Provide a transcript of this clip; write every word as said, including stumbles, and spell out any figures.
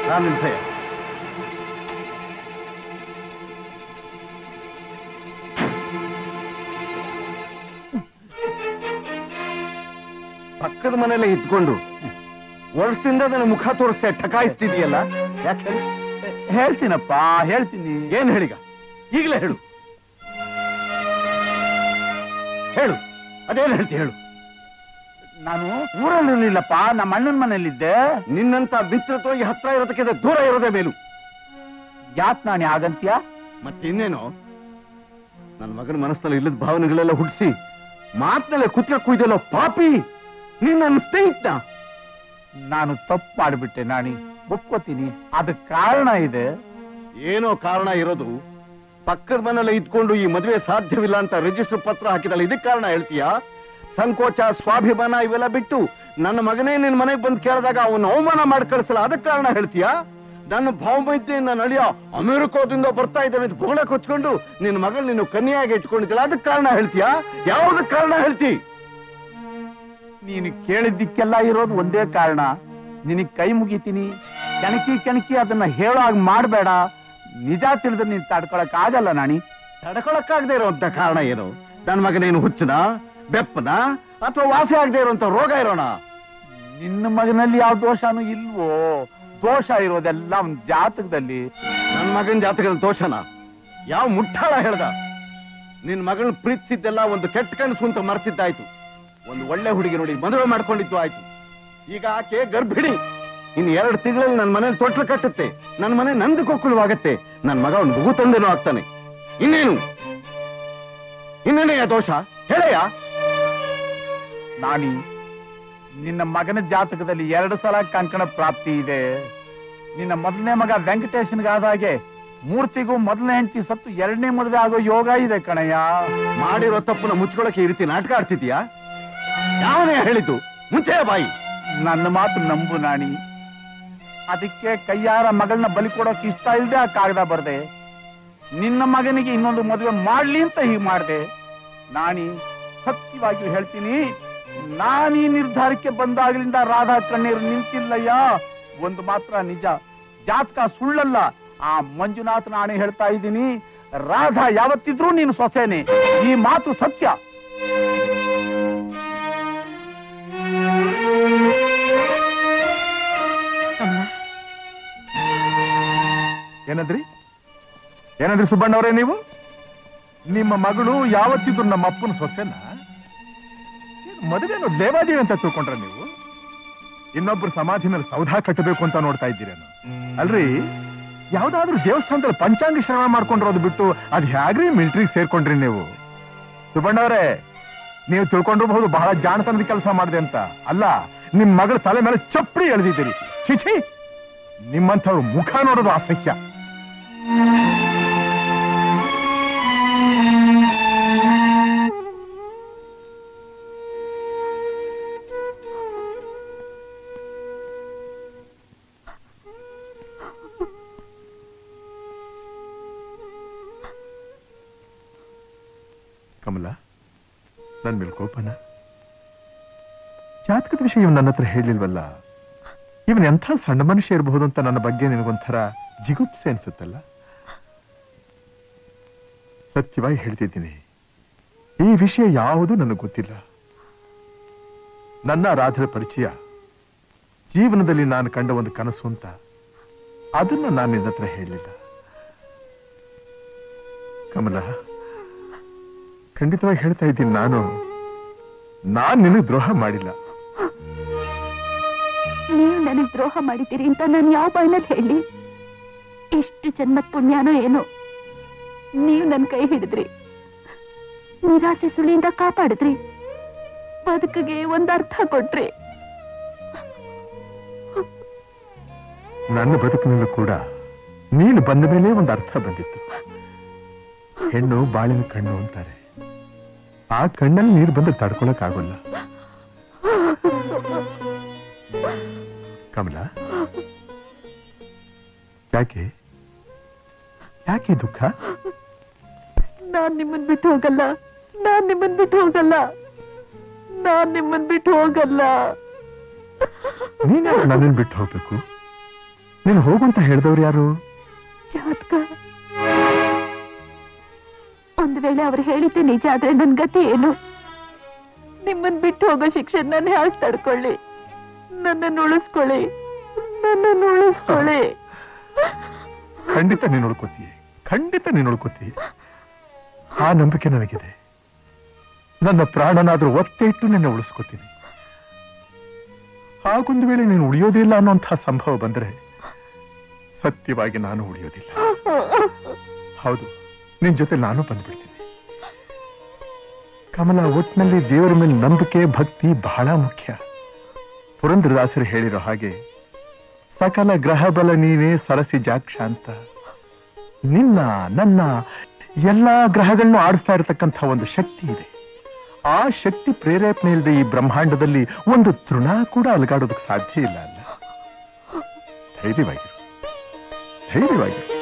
ರಾಮಲಿಂಗಯ್ಯ, ಪಕ್ಕದ ಮನೆಯಲ್ಲೇ ಇದ್ಕೊಂಡು ವರ್ಷದಿಂದ ನನ್ನ ಮುಖ ತೋರಿಸ್ತಾ ಠಕಾಯಿಸ್ತಿದೀಯಲ್ಲ, ಯಾಕೆ? ಹೇಳ್ತೀನಪ್ಪ, ಹೇಳ್ತೀನಿ. ಏನ್ ಹೇಳಿಗ? ಈಗಲೇ ಹೇಳು ಹೇಳು ಅದೇನು ಹೇಳ್ತಿ ಹೇಳು. ನಾನು ಊರಲ್ಲಿರ್ಲಿಲ್ಲಪ್ಪ, ನಮ್ಮ ಅಣ್ಣನ ಮನೆಯಲ್ಲಿದ್ದೆ. ನಿನ್ನಂತ ಮಿತ್ರತ್ವ ಈ ಹತ್ರ ಇರೋದಕ್ಕಿಂತ ದೂರ ಇರೋದೇ ಮೇಲು. ಯಾಕೆ ನಾನು ಆಗಂತ್ಯ? ಮತ್ತೆ ಇನ್ನೇನು, ನನ್ನ ಮಗನ ಮನಸ್ಸಲ್ಲಿ ಇಲ್ಲದ ಭಾವನೆಗಳೆಲ್ಲ ಹುಟ್ಟಿಸಿ ಮಾತನಲ್ಲೇ ಕುತ್ಕ ಕುಯ್ದಲ್ಲ ಪಾಪಿ. ನೀನ್ ನನ್ನ ಸ್ನೇಹಿತ. ನಾನು ತಪ್ಪು ಮಾಡಿಬಿಟ್ಟೆ ನಾಣಿ, ಒಪ್ಕೋತೀನಿ. ಅದಕ್ಕೆ ಕಾರಣ ಇದೆ. ಏನೋ ಕಾರಣ ಇರೋದು. ಪಕ್ಕದ ಮನೆಯಲ್ಲ ಇದ್ಕೊಂಡು ಈ ಮದುವೆ ಸಾಧ್ಯವಿಲ್ಲ ಅಂತ ರಿಜಿಸ್ಟರ್ ಪತ್ರ ಹಾಕಿದಲ್ಲ, ಇದಕ್ಕೆ ಕಾರಣ ಹೇಳ್ತೀಯಾ? ಸಂಕೋಚ, ಸ್ವಾಭಿಮಾನ ಇವೆಲ್ಲ ಬಿಟ್ಟು ನನ್ನ ಮಗನೇ ನಿನ್ ಮನೆಗೆ ಬಂದು ಕೇಳಿದಾಗ ಅವನು ಅವಮಾನ ಮಾಡಿ ಕಳಿಸಲ್ಲ, ಅದಕ್ಕೆ ಕಾರಣ ಹೇಳ್ತೀಯಾ? ನನ್ನ ಭಾವಮೈತ್ರಿ ನನ್ನ ಅಳಿಯ ಅಮೆರಿಕೋದಿಂದ ಬರ್ತಾ ಇದ್ದಾನೆ ಅಂತ ಬೊಗಳ ಕೊಚ್ಕೊಂಡು ನಿನ್ನ ಮಗಳು ನೀನು ಕನ್ಯಾಗಿ ಇಟ್ಕೊಂಡಿದ್ದಿಲ್ಲ, ಅದಕ್ಕೆ ಕಾರಣ ಹೇಳ್ತೀಯಾ? ಯಾವ್ದಕ್ ಕಾರಣ ಹೇಳ್ತಿ? ನೀನು ಕೇಳಿದ್ದಕ್ಕೆಲ್ಲ ಇರೋದು ಒಂದೇ ಕಾರಣ. ನಿನಗ್ ಕೈ ಮುಗಿತೀನಿ, ಕೆಣಕಿ ಕೆಣಕಿ ಅದನ್ನ ಹೇಳೋ ಹಾಗೆ ಮಾಡಬೇಡ. ನಿಜ ತಿಳಿದ್ರೆ ನೀನ್ ತಡ್ಕೊಳಕ್ ಆಗಲ್ಲ ನಾಣಿ. ತಡ್ಕೊಳಕ್ಕಾಗದೆ ಇರೋಂತ ಕಾರಣ ಏನು? ನನ್ನ ಮಗನೇನು ಹುಚ್ಚನ, ಬೆಪ್ಪನ, ಅಥವಾ ವಾಸಿ ಆಗದೆ ಇರುವಂತ ರೋಗ ಇರೋಣ? ನಿನ್ನ ಮಗನಲ್ಲಿ ಯಾವ ದೋಷನೂ ಇಲ್ವೋ? ದೋಷ ಇರೋದೆಲ್ಲ ಒಂದ್ ಜಾತಕದಲ್ಲಿ. ನನ್ನ ಮಗನ ಜಾತಕದ ದೋಷನ ಯಾವ ಮುಟ್ಟಾಳ ಹೇಳ್ದ? ನಿನ್ ಮಗಳನ್ನ ಪ್ರೀತಿಸಿದ್ದೆಲ್ಲ ಒಂದು ಕೆಟ್ಟ ಕನಸು ಅಂತ ಮರ್ತಿದ್ದಾಯ್ತು. ಒಂದು ಒಳ್ಳೆ ಹುಡುಗಿ ನೋಡಿ ಮದುವೆ ಮಾಡ್ಕೊಂಡಿದ್ದು ಆಯ್ತು. ಈಗ ಆಕೆ ಗರ್ಭಿಣಿ. ಇನ್ನು ಎರಡು ತಿಂಗಳಲ್ಲಿ ನನ್ನ ಮನೇಲಿ ತೊಟ್ಲು ಕಟ್ಟುತ್ತೆ. ನನ್ನ ಮನೆ ನಂದು ಕೊಕ್ಕುಲವಾಗತ್ತೆ. ನನ್ನ ಮಗ ಒಂದು ಮಗು ತಂದೆನೂ ಆಗ್ತಾನೆ. ಇನ್ನೇನು ಇನ್ನೇನೆಯ ದೋಷ ಹೇಳಯ್ಯ? ನಾನಿ, ನಿನ್ನ ಮಗನ ಜಾತಕದಲ್ಲಿ ಎರಡು ಸಲ ಕಂಕಣ ಪ್ರಾಪ್ತಿ ಇದೆ. ನಿನ್ನ ಮೊದಲನೇ ಮಗ ವೆಂಕಟೇಶನ್ಗಾದಾಗೆ ಮೂರ್ತಿಗೂ ಮೊದಲನೇ ಹೆಂಡತಿ ಸತ್ತು ಎರಡನೇ ಮದುವೆ ಆಗೋ ಯೋಗ ಇದೆ ಕಣಯ್ಯ. ಮಾಡಿರೋ ತಪ್ಪನ್ನ ಮುಚ್ಕೊಳಕ್ಕೆ ಈ ರೀತಿ ನಾಟಕ ಆಡ್ತಿದ್ಯಾ? ಯಾವನೇ ಹೇಳಿದ್ದು? ಮುಂಚೆ ಬಾಯಿ. ನನ್ನ ಮಾತು ನಂಬು ನಾಣಿ. ಅದಕ್ಕೆ ಕೈಯಾರ ಮಗಳನ್ನ ಬಲಿ ಕೊಡೋಕೆ ಇಷ್ಟ ಇಲ್ಲದೆ ಆ ಕಾಗದ ಬರ್ದೆ. ನಿನ್ನ ಮಗನಿಗೆ ಇನ್ನೊಂದು ಮದುವೆ ಮಾಡ್ಲಿ ಅಂತ ಹೀಗೆ ಮಾಡ್ದೆ. ನಾಣಿ, ಸತ್ಯವಾಗಿ ಹೇಳ್ತೀನಿ, ನಾನೀ ನಿರ್ಧಾರಕ್ಕೆ ಬಂದಾಗಲಿಂದ ರಾಧಾ ಕಣ್ಣೀರು ನಿಂತಿಲ್ಲಯ್ಯ. ಒಂದು ಮಾತ್ರ ನಿಜ, ಜಾತಕ ಸುಳ್ಳಲ್ಲ. ಆ ಮಂಜುನಾಥ್ ನಾಣಿ ಹೇಳ್ತಾ ಇದ್ದೀನಿ, ರಾಧಾ ಯಾವತ್ತಿದ್ರೂ ನೀನು ಸೊಸೆನೆ. ಈ ಮಾತು ಸತ್ಯ. ಏನಂದ್ರಿ ಏನಂದ್ರಿ ಸುಬ್ಬಣ್ಣವರೇ? ನೀವು ನಿಮ್ಮ ಮಗಳು ಯಾವತ್ತಿದ್ರು ನಮ್ಮ ಅಪ್ಪನ ಸೊಸೆನ? ಮದುವೆನೋ ದೇವಾದೇವಿ ಅಂತ ತಿಳ್ಕೊಂಡ್ರ ನೀವು? ಇನ್ನೊಬ್ರು ಸಮಾಧಿ ಮೇಲೆ ಸೌಧ ಕಟ್ಟಬೇಕು ಅಂತ ನೋಡ್ತಾ ಇದ್ದೀರೇನು? ಅಲ್ರಿ, ಯಾವ್ದಾದ್ರೂ ದೇವಸ್ಥಾನದಲ್ಲಿ ಪಂಚಾಂಗ ಶ್ರವಣ ಮಾಡ್ಕೊಂಡಿರೋದು ಬಿಟ್ಟು ಅದ್ ಹೇಗ್ರಿ ಮಿಲಿಟರಿಗೆ ಸೇರ್ಕೊಂಡ್ರಿ ನೀವು? ಸುಬ್ಬಣ್ಣವರೇ, ನೀವು ತಿಳ್ಕೊಂಡಿರಬಹುದು ಬಹಳ ಜಾಣತನದ ಕೆಲಸ ಮಾಡಿದೆ ಅಂತ. ಅಲ್ಲ, ನಿಮ್ ಮಗಳ ತಲೆ ಮೇಲೆ ಚಪ್ಪಡಿ ಎಳೆದಿದ್ದೀರಿ. ಚಿಚಿ, ನಿಮ್ಮಂಥವ್ರು ಮುಖ ನೋಡೋದು ಅಸಹ್ಯ. ಕಮಲ, ನನ್ ಮೇಲೆ ಕೋಪನ? ಜಾತಕದ ವಿಷಯ ಇವನ್ ನನ್ನ ಹತ್ರ ಹೇಳಿಲ್ವಲ್ಲ. ಇವನ್ ಎಂಥ ಸಣ್ಣ ಮನುಷ್ಯ ಇರಬಹುದು ಅಂತ ನನ್ನ ಬಗ್ಗೆ ನಿನಗೊಂಥರ ಜಿಗುಪ್ಸೆ ಅನ್ಸುತ್ತಲ್ಲ. ಸತ್ಯವಾಗಿ ಹೇಳ್ತಿದ್ದೀನಿ, ಈ ವಿಷಯ ಯಾವುದು ನನಗೆ ಗೊತ್ತಿಲ್ಲ. ನನ್ನ ರಾಧರ ಪರಿಚಯ ಜೀವನದಲ್ಲಿ ನಾನು ಕಂಡ ಒಂದು ಕನಸು ಅಂತ, ಅದನ್ನ ನಾನು ನಿನ್ನ ಹತ್ರ ಹೇಳಲಿಲ್ಲ. ಕಮಲ, ಖಂಡಿತವಾಗಿ ಹೇಳ್ತಾ ಇದ್ದೀನಿ, ನಾನು ನಾನ್ ನಿನಗೆ ದ್ರೋಹ ಮಾಡಿಲ್ಲ. ನೀವು ನನಗೆ ದ್ರೋಹ ಮಾಡಿದ್ದೀರಿ ಅಂತ ನಾನು ಯಾವ ಬಾಯಿನಲ್ಲಿ ಹೇಳಿ? ಎಷ್ಟು ಜನ್ಮದ ಪುಣ್ಯನೋ ಏನೋ, ನೀವು ನನ್ನ ಕೈ ಹಿಡಿದ್ರಿ, ನಿರಾಸೆ ಸುಳಿಯಿಂದ ಕಾಪಾಡಿದ್ರಿ, ಬದುಕಿಗೆ ಒಂದು ಅರ್ಥ ಕೊಟ್ರಿ. ನನ್ನ ಬದುಕಿನಲ್ಲೂ ಕೂಡ ನೀನು ಬಂದ ಮೇಲೆ ಒಂದು ಅರ್ಥ ಬಂದಿತ್ತು. ಹೆಣ್ಣು ಬಾಳಿನ ಕಣ್ಣು ಅಂತಾರೆ. ಆ ಕಣ್ಣಲ್ಲಿ ನೀರು ಬಂದು ತಡ್ಕೊಳಕ್ ಆಗೋಲ್ಲ. ಕಮಲ, ಯಾಕೆ ಯಾಕೆ ದುಃಖ? ನಾನ್ ನಿಮ್ಮನ್ ಬಿಟ್ಟು ಹೋಗಲ್ಲ, ನಾನ್ ನಿಮ್ಮನ್ ಬಿಟ್ಟು ಹೋಗಲ್ಲ, ನಾನ್ ನಿಮ್ಮನ್ ಬಿಟ್ಟು ಹೋಗಲ್ಲ. ನೀನ್ಯಾಕೆ ನನ್ನನ್ನು ಬಿಟ್ಟು ಹೋಗ್ಬೇಕು? ನೀನು ಹೋಗುವಂತ ಹೇಳಿದವ್ರು ಯಾರು? ಜಾತಕ. ಒಂದು ವೇಳೆ ಅವ್ರು ಹೇಳಿದ್ದೆ ನಿಜ ಆದ್ರೆ ನನ್ ಗತಿ ಏನು? ನಿಮ್ಮನ್ ಬಿಟ್ಟು ಹೋಗೋ ಶಿಕ್ಷೆ ನಾನು ಹೇಗೆ ತಡ್ಕೊಳ್ಳಿ? ನನ್ನನ್ನು ಉಳಿಸ್ಕೊಳ್ಳಿ, ನನ್ನನ್ನು ಉಳಿಸ್ಕೊಳ್ಳಿ. ಖಂಡಿತ ನೀನು ಉಳ್ಕೋತೀಯ, ಖಂಡಿತ ನೀನು ಉಳ್ಕೋತೀಯ. ಆ ನಂಬಿಕೆ ನನಗಿದೆ. ನನ್ನ ಪ್ರಾಣನಾದ್ರೂ ಒತ್ತೆ ಇಟ್ಟು ನಿನ್ನ ಉಳಿಸ್ಕೋತೀನಿ. ಹಾಗೊಂದು ವೇಳೆ ನೀನು ಉಳಿಯೋದಿಲ್ಲ ಅನ್ನೋಂತಹ ಸಂಭವ ಬಂದ್ರೆ ಸತ್ಯವಾಗಿ ನಾನು ಉಳಿಯೋದಿಲ್ಲ. ಹೌದು, ನಿನ್ ಜೊತೆ ನಾನು ಬಂದ್ಬಿಡ್ತೀನಿ. ಕಮಲ, ಒಟ್ಟಿನಲ್ಲಿ ದೇವರ ಮೇಲೆ ನಂಬಿಕೆ ಭಕ್ತಿ ಬಹಳ ಮುಖ್ಯ. ಪುರಂದರದಾಸರು ಹೇಳಿರೋ ಹಾಗೆ ಸಕಲ ಗ್ರಹ ಬಲ ನೀನೇ ಸರಸಿ ಜಾಕ್ಷ ಅಂತ. ನಿನ್ನ ನನ್ನ ಎಲ್ಲಾ ಗ್ರಹಗಳನ್ನು ಆಡಿಸ್ತಾ ಇರತಕ್ಕಂಥ ಒಂದು ಶಕ್ತಿ ಇದೆ. ಆ ಶಕ್ತಿ ಪ್ರೇರೇಪಣೆ ಇಲ್ಲದೆ ಈ ಬ್ರಹ್ಮಾಂಡದಲ್ಲಿ ಒಂದು ತೃಣ ಕೂಡ ಅಲಗಾಡೋದಕ್ಕೆ ಸಾಧ್ಯ ಇಲ್ಲ ಅಲ್ಲ. ಧೈರ್ಯವಾಗಿರು, ಧೈರ್ಯವಾಗಿರು.